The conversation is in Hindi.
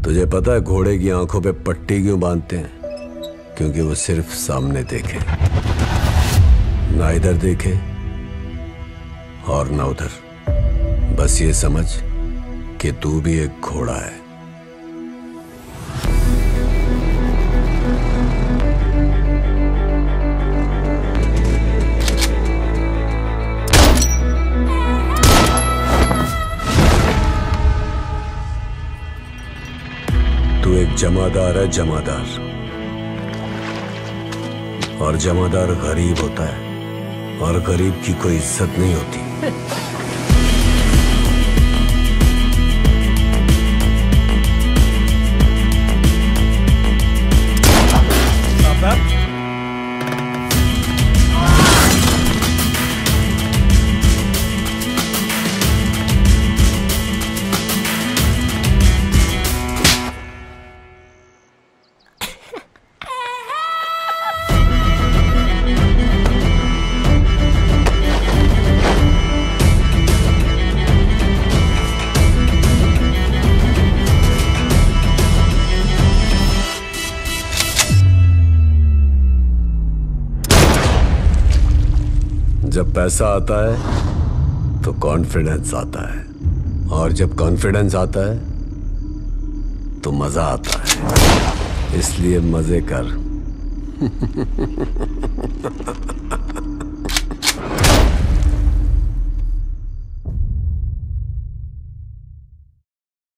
तुझे पता है घोड़े की आंखों पे पट्टी क्यों बांधते हैं? क्योंकि वो सिर्फ सामने देखे, ना इधर देखे और ना उधर। बस ये समझ कि तू भी एक घोड़ा है। तू एक जमादार है, जमादार। और जमादार गरीब होता है और गरीब की कोई इज्जत नहीं होती। जब पैसा आता है तो कॉन्फिडेंस आता है, और जब कॉन्फिडेंस आता है तो मजा आता है। इसलिए मजे कर।